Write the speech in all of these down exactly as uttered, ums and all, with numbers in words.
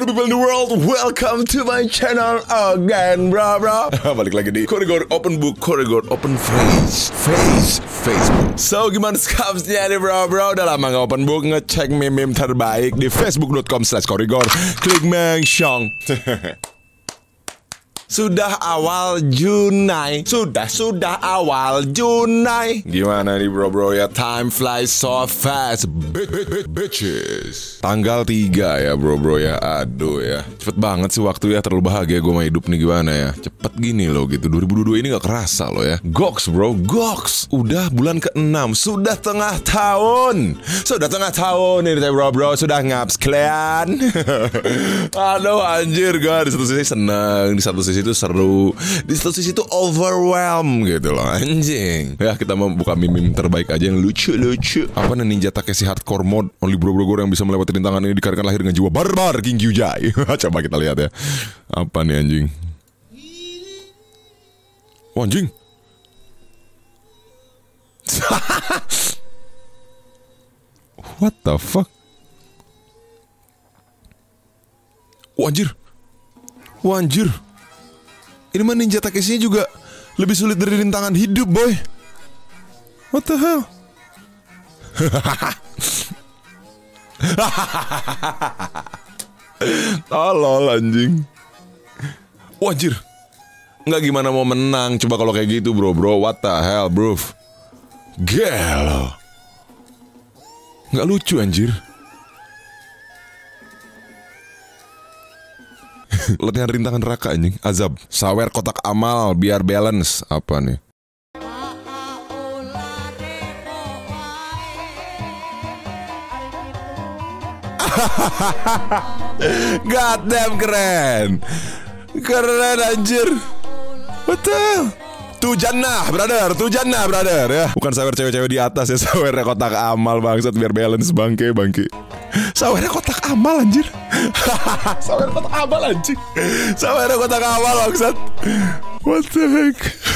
Hello people in the world, welcome to my channel again, bro bro. Balik lagi di Korigor Open Book, Korigor Open Face, Face, Facebook. So gimana skapsnya nih bro bro? Udah lama gak open book, ngecek meme-meme terbaik di facebook dot com slash korigor. Klik mention. Sudah awal Junai, Sudah, sudah awal Junai. Gimana nih bro bro ya, time flies so fast, bitches. Tanggal tiga ya bro bro ya, aduh ya. Cepet banget sih waktu ya, terlalu bahagia gue sama hidup nih, gimana ya. Cepet gini loh gitu, dua ribu dua puluh dua ini gak kerasa loh ya. Goks bro, goks. Udah bulan keenam, sudah tengah tahun. Sudah tengah tahun ini bro bro, sudah ngaps kalian. Aduh anjir gue di satu sisi seneng, di satu sisi itu seru, di satu sisi itu overwhelm gitu loh anjing. Ya kita mau buka meme-meme terbaik aja yang lucu-lucu. Apa nih Ninja Takeshi Hardcore Mode, only bro-bro yang bisa melewati rintangan ini dikarenakan lahir dengan jiwa barbar King Kyujai. Coba kita lihat ya. Apa nih anjing? Oh, anjing. What the fuck? Oh, anjir. Oh, anjir. Ini mah Ninja Takeshi juga lebih sulit dari rintangan hidup, boy. What the hell? Tolol anjing. Wah, anjir. Nggak gimana mau menang. Coba kalau kayak gitu, bro, bro. What the hell, bro? Gelo. Nggak lucu, anjir. Latihan rintangan neraka anjing, azab. Sawer kotak amal biar balance. Apa nih? God damn keren. Keren anjir. What the hell? Tuh jannah, brother, tuh jannah, brother ya. Bukan sawer cewek-cewek di atas ya, sawernya kotak amal bangsat biar balance bangke bangke. Sawernya kotak amal anjir. Sawernya kotak amal anjir. Sawernya kotak amal bangsat. What the heck?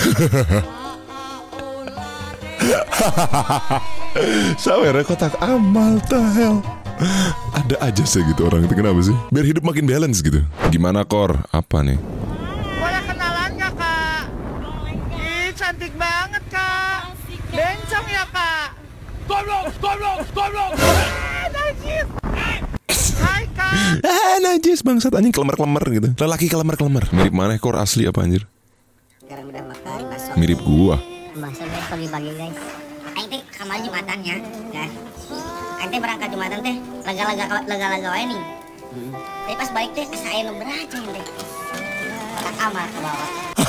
Sawernya kotak amal, the hell. Ada aja sih gitu orang itu, kenapa sih? Biar hidup makin balance gitu. Gimana Kor? Apa nih? Boleh kenalan gak kak? Ih cantik banget kak. Bencong ya kak? Goblok, goblok, goblok. Eh najis. Hai kak. Eh najis bangsat anjing, kelemer-kelemer gitu. Lelaki kelemer-kelemer. Mirip mana Kor, asli apa anjir? Sekarang udah makan bakso. Mirip gua. Bakso guys, pagi-pagi guys. Aing teh kamar Jumatan ya, guys. Aing teh berangkat Jumatan teh, lega-lega lega-lega wae nih. Tapi pas balik teh asa aya nu berat teh. Tak amal ke bawah.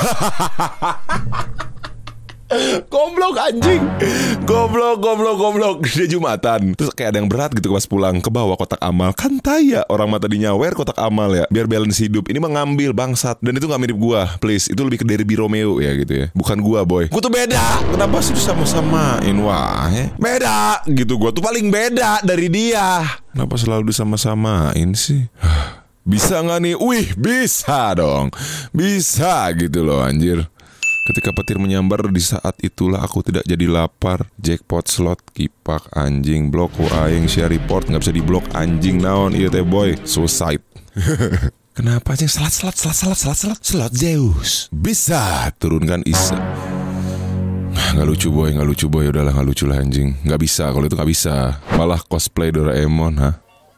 Goblok anjing. Goblok, goblok, goblok. Dia Jumatan. Terus kayak ada yang berat gitu pas pulang, ke bawah kotak amal. Kan taya orang mata di nyawer kotak amal ya, biar balance hidup. Ini mah ngambil bangsat. Dan itu gak mirip gua, please. Itu lebih ke Derby Romeo ya gitu ya. Bukan gua boy. Gua tuh beda. Kenapa sih sama-samain? Wah ya. Beda gitu, gua tuh paling beda dari dia. Kenapa selalu disama-samain sih? Bisa gak nih? Wih bisa dong. Bisa gitu loh anjir. Ketika petir menyambar, di saat itulah aku tidak jadi lapar. Jackpot slot kipak anjing. Blok ku aing share report nggak bisa diblok anjing naon iya teh boy. Suicide. Kenapa sih selat selat selat selat selat selat selat Zeus bisa turunkan Isa. Nggak lucu boy, nggak lucu boy. Udahlah nggak lucu lah anjing. Nggak bisa kalau itu nggak bisa. Malah cosplay Doraemon ha.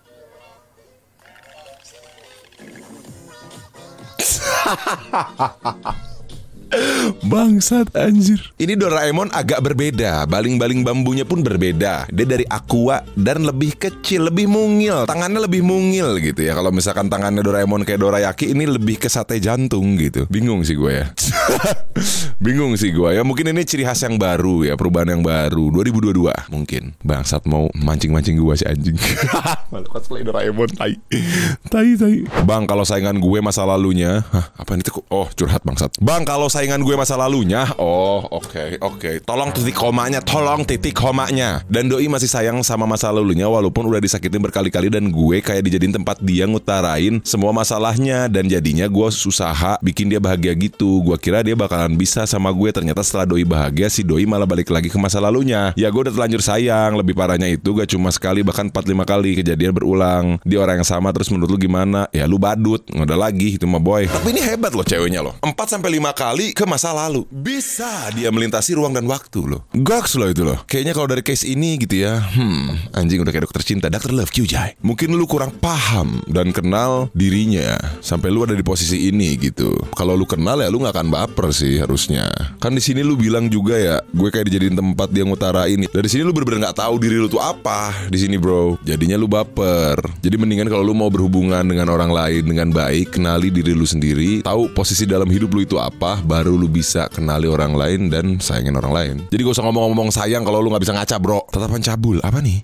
Bangsat anjir. Ini Doraemon agak berbeda. Baling-baling bambunya pun berbeda. Dia dari aqua dan lebih kecil, lebih mungil. Tangannya lebih mungil gitu ya. Kalau misalkan tangannya Doraemon kayak Dorayaki, ini lebih ke sate jantung gitu. Bingung sih gue ya. Bingung sih gue ya. Mungkin ini ciri khas yang baru ya, perubahan yang baru dua ribu dua puluh dua mungkin. Bangsat mau mancing-mancing gue si anjing. Malu cosplay Doraemon. Tai. Tai tai. Bang kalau saingan gue masa lalunya, hah, apa ini tuh? Oh curhat bangsat. Bang kalau saingan gue masa lalunya. Oh oke okay, oke okay. Tolong titik komanya, tolong titik komanya. Dan doi masih sayang sama masa lalunya walaupun udah disakitin berkali-kali. Dan gue kayak dijadiin tempat dia ngutarain semua masalahnya. Dan jadinya gue usaha bikin dia bahagia gitu. Gue kira dia bakalan bisa sama gue. Ternyata setelah doi bahagia, si doi malah balik lagi ke masa lalunya. Ya gue udah terlanjur sayang. Lebih parahnya itu gak cuma sekali, bahkan empat lima kali kejadian berulang. Dia orang yang sama, terus menurut lu gimana? Ya lu badut, nggak ada lagi itu mah boy. Tapi ini hebat loh ceweknya loh, empat sampai lima kali ke masa lalu. Bisa dia melintasi ruang dan waktu loh. Goks loh itu loh. Kayaknya kalau dari case ini gitu ya, Hmm anjing udah kayak dokter cinta, dokter love Q J. Mungkin lu kurang paham dan kenal dirinya sampai lu ada di posisi ini gitu. Kalau lu kenal ya lu nggak akan baper sih harusnya. Kan di sini lu bilang juga ya, gue kayak dijadiin tempat dia ngutarain. Dari sini lu bener-bener nggak tahu diri lu tuh apa di sini bro. Jadinya lu baper. Jadi mendingan kalau lu mau berhubungan dengan orang lain dengan baik, kenali diri lu sendiri, tahu posisi dalam hidup lu itu apa, baru lu bisa kenali orang lain dan sayangin orang lain. Jadi gak usah ngomong-ngomong sayang kalau lu nggak bisa ngaca bro. Tatapan cabul apa nih?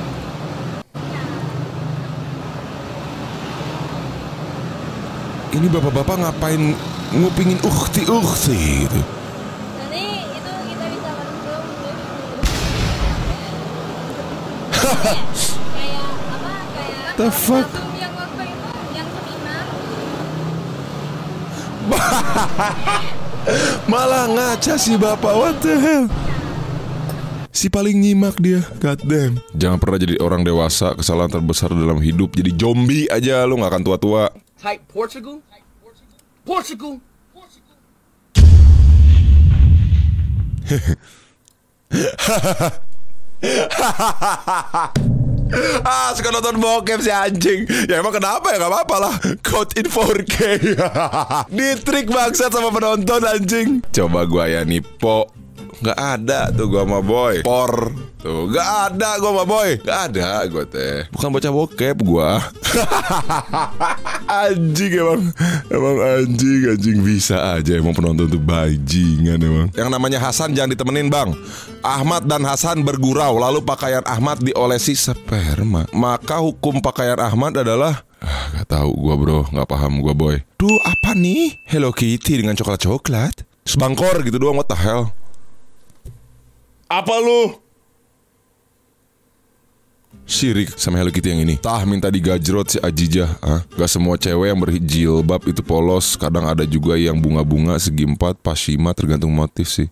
Ini bapak-bapak ngapain ngupingin ukhti-ukhti gitu? Nanti itu kita bisa berdua kayak apa kayak The fuck? yang waktu itu yang seminar. Malah ngaca si bapak, what the hell? Si paling nyimak dia, god damn. Jangan pernah jadi orang dewasa. Kesalahan terbesar dalam hidup jadi zombie aja, lu gak akan tua-tua. Type Portugal. Portugal. Ah, suka nonton bokep si anjing. Ya emang kenapa ya, gak apa-apa lah. Code in four K. Ditrik bangsat sama penonton anjing. Coba gua ya nipo. Gak ada tuh gua sama boy. Por. Tuh gak ada gua sama boy. Gak ada gua teh. Bukan bocah bokep gua. Anjing emang. Emang anjing. Anjing bisa aja emang penonton tuh bajingan emang. Yang namanya Hasan jangan ditemenin bang. Ahmad dan Hasan bergurau, lalu pakaian Ahmad diolesi sperma. Maka hukum pakaian Ahmad adalah ah, gak tahu gua bro. Gak paham gua boy. Duh apa nih? Hello Kitty dengan coklat-coklat. Sebangkor gitu doang, what the hell. Apa lu? Syirik sama Hello Kitty yang ini. Tah minta digajrot si Ajijah. ah? Gak semua cewek yang berjilbab itu polos. Kadang ada juga yang bunga-bunga, segi empat, pashima, tergantung motif sih.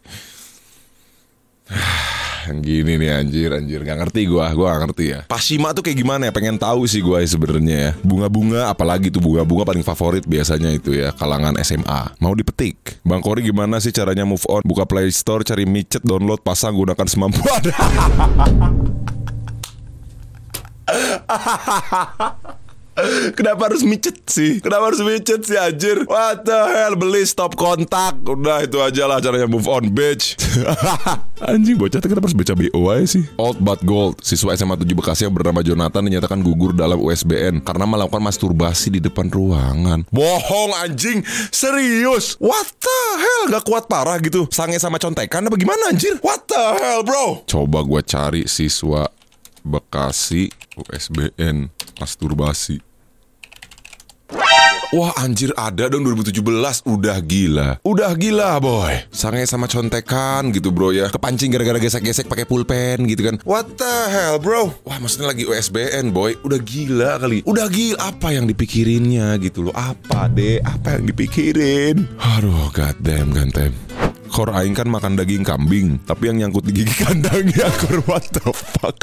Yang gini nih anjir, anjir gak ngerti gua, gua gak ngerti ya. Pashima tuh kayak gimana ya, pengen tahu sih gua sebenarnya ya. Bunga-bunga, apalagi tuh bunga-bunga paling favorit biasanya itu ya, kalangan S M A. Mau dipetik. Bang Kori gimana sih caranya move on? Buka Play Store, cari micet, download, pasang, gunakan semampu ada. Kenapa harus micet sih? Kenapa harus micet sih anjir? What the hell? Beli stop kontak. Udah itu aja lah caranya move on bitch. Anjing bocah kenapa harus baca B O aja sih? Old but gold. Siswa S M A tujuh Bekasi yang bernama Jonathan dinyatakan gugur dalam U S B N karena melakukan masturbasi di depan ruangan. Bohong anjing. Serius? What the hell? Gak kuat parah gitu? Sange sama contekan apa gimana anjir? What the hell bro? Coba gua cari siswa Bekasi U S B N masturbasi. Wah anjir ada dong dua ribu tujuh belas. Udah gila. Udah gila boy. Sange sama contekan gitu bro ya. Kepancing gara-gara gesek-gesek pakai pulpen gitu kan. What the hell bro? Wah maksudnya lagi U S B N boy. Udah gila kali. Udah gila. Apa yang dipikirinnya gitu loh. Apa deh? Apa yang dipikirin? Aduh god damn gantem. Kor aing kan makan daging kambing, tapi yang nyangkut di gigi kandangnya kor what the fuck.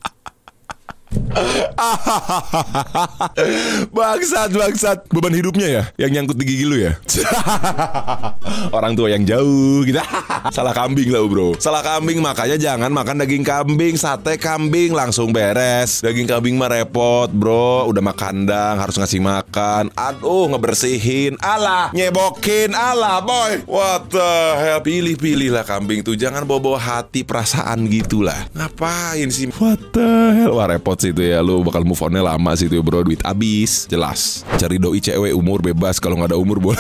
Bangsat, bangsat. Beban hidupnya ya yang nyangkut di gigi lu ya. Orang tua yang jauh gitu. Salah kambing lah bro. Salah kambing, makanya jangan makan daging kambing. Sate kambing langsung beres. Daging kambing mah repot bro. Udah mah kandang harus ngasih makan. Aduh ngebersihin. Alah nyebokin. Alah boy. What the hell. Pilih-pilih lah kambing tuh. Jangan bawa-bawa hati perasaan gitulah. Ngapain sih? What the hell. Wah repot sih itu ya. Lu bakal move on-nya lama sih itu bro. Duit abis. Jelas. Cari doi cewek umur bebas. Kalau gak ada umur boleh.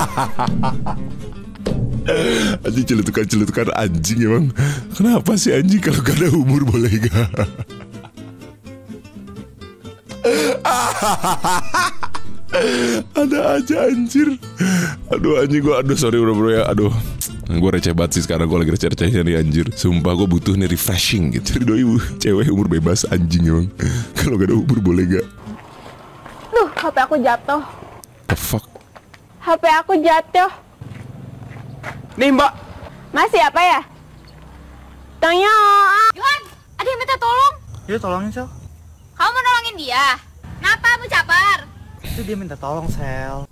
Anjing celutukan-celutukan anjing emang. Kenapa sih anjing kalau gak ada umur boleh gak? Ada aja anjir. Aduh anjing gue, aduh sorry bro bro ya. Aduh, gue receh banget sih sekarang, gue lagi receh-recehnya nih anjir. Sumpah gue butuh nih refreshing gitu. Cari doi cewek umur bebas anjing emang. Kalau gak ada umur boleh gak? Duh, H P aku jatuh. The fuck? H P aku jatuh. Nih mbak. Masih apa ya? Tanya. Johan, ada yang minta tolong. Iya tolongin Sel. Kamu mau nolongin dia? Kenapa mu caper? Itu dia minta tolong Sel.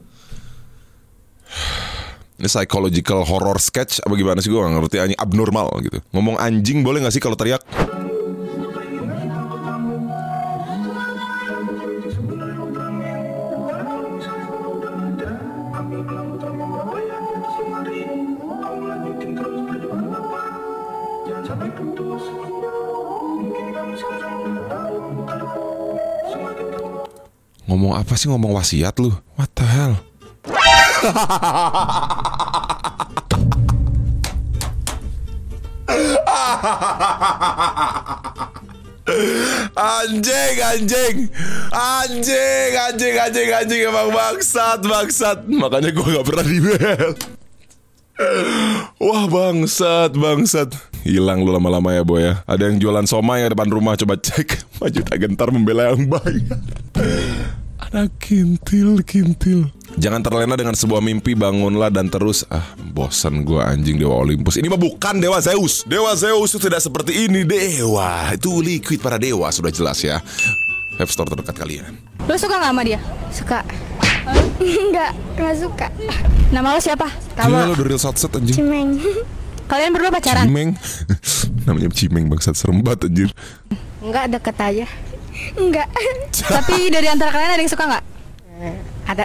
Ini psychological horror sketch apa gimana sih, gue gak ngerti. Anjing abnormal gitu. Ngomong anjing boleh gak sih kalau teriak? Ngomong apa sih, ngomong wasiat lu? What the hell? Anjing, anjing, anjing, anjing, anjing, anjing, emang bangsat, bangsat. Makanya gue gak pernah di-bel. Wah bangsat, bangsat. Hilang lu lama-lama ya boy ya. Ada yang jualan somai ya depan rumah, coba cek. Maju tak gentar membela yang baik. Anak kintil, kintil. Jangan terlena dengan sebuah mimpi, bangunlah dan terus. Ah, bosan gua anjing Dewa Olympus. Ini mah bukan Dewa Zeus. Dewa Zeus itu tidak seperti ini. Dewa, itu liquid para dewa, sudah jelas ya. Web store terdekat kalian. Lo suka gak sama dia? Suka. Enggak, gak suka. Nama lo siapa? Gila lo, the real satset anjing. Cimeng. Kalian berdua pacaran? Cimeng. Namanya Cimeng bangsat, serem banget anjir. Enggak, deket aja. Enggak. Tapi dari antara kalian ada yang suka nggak? Ada.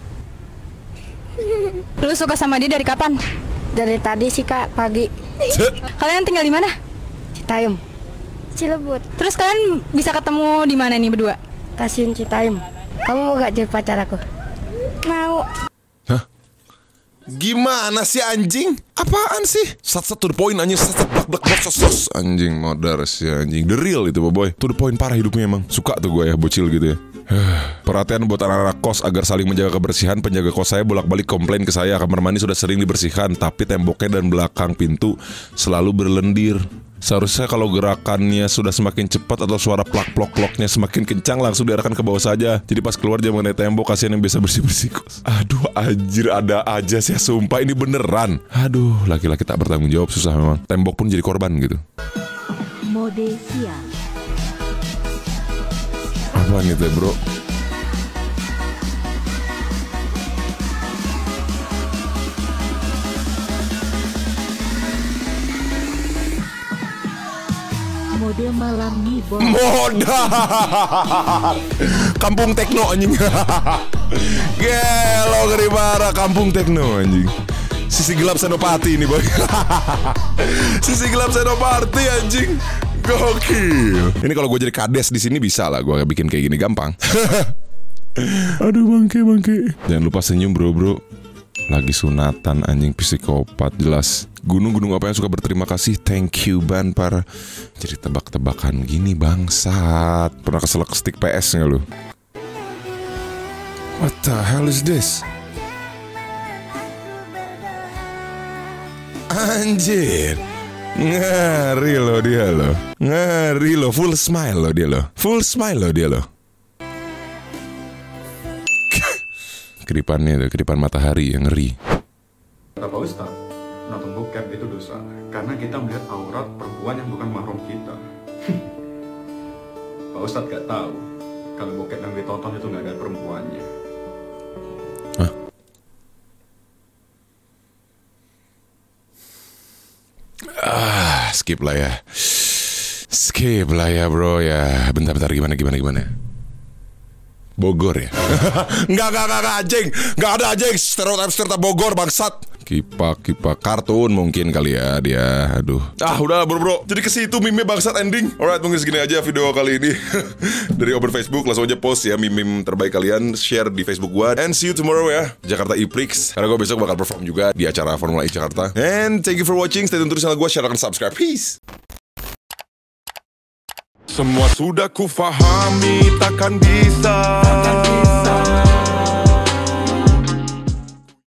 Lu suka sama dia dari kapan? Dari tadi sih kak, pagi. Kalian tinggal di mana? Citayam. Cilebut. Terus kalian bisa ketemu di mana nih berdua? Stasiun Citayam. Kamu mau gak jadi pacar aku? Mau. Hah? Gimana sih anjing? Apaan sih? Sat-sat to the point anjing. Sat-sat blak-blak blak sos anjing, modar sih anjing. The real itu boy. To the point parah hidupnya emang. Suka tuh gue ya bocil gitu ya. Perhatian buat anak-anak kos agar saling menjaga kebersihan. Penjaga kos saya bolak-balik komplain ke saya, kamar mandi sudah sering dibersihkan, tapi temboknya dan belakang pintu selalu berlendir. Seharusnya kalau gerakannya sudah semakin cepat atau suara plak-plok-ploknya semakin kencang, langsung diarahkan ke bawah saja. Jadi pas keluar jangan mengenai tembok, kasihan yang biasa bersih-bersih kos. Aduh anjir, ada aja sih, sumpah ini beneran. Aduh, laki-laki tak bertanggung jawab, susah memang. Tembok pun jadi korban gitu. Mode siang. Apaan itu bro? Mode malam ngibon. Modal. Kampung Tekno anjing. Gelo ngeri parah, Kampung Tekno anjing. Sisi gelap Senopati ini boy. Sisi gelap Senopati anjing. Gokil. Ini kalau gue jadi kades di sini bisa lah gue bikin kayak gini gampang. Aduh bangke bangke. Jangan lupa senyum bro bro. Lagi sunatan anjing, psikopat jelas. Gunung-gunung apa yang suka berterima kasih? Thank you ban para. Jadi tebak-tebakan gini bangsat. Pernah keselak stick P S nggak lu? What the hell is this? Anjir, ngeri loh dia loh. Ngeri loh, full smile loh dia loh. Full smile loh dia loh. Kedipannya tuh, kedipan matahari yang ngeri. Kata Pak Ustadz, nonton bokep itu dosa karena kita melihat aurat perempuan yang bukan mahram kita. Pak Ustadz gak tahu kalau bokep yang ditonton itu gak ada perempuannya. Hah? Ah, skip lah ya. Skip lah ya bro ya. Bentar-bentar gimana gimana gimana. Bogor ya? Enggak, enggak, enggak, enggak, anjing. Enggak ada anjing. Stereotip-stereotip Bogor, bangsat. Kipak, kipak kartun mungkin kali ya dia. Aduh. Ah, udah bro, bro. Jadi ke situ meme bangsat ending. Alright, mungkin segini aja video kali ini. Dari Open Facebook, langsung aja post ya meme-meme terbaik kalian. Share di Facebook gua. And see you tomorrow ya. Jakarta E-Prix. Karena gua besok bakal perform juga di acara Formula E Jakarta. And thank you for watching. Stay tune terus channel gua. Share dan subscribe. Peace. Semua sudah ku fahami, takkan bisa, takkan bisa.